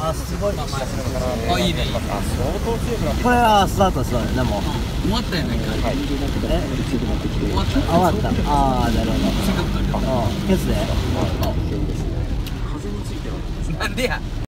ます。 あ、いいね。 これはスタートしたね。でも終わったよね。 終終わった。 わった。ああ、なるほど。 せっかくだけど。 ケツでなんでや。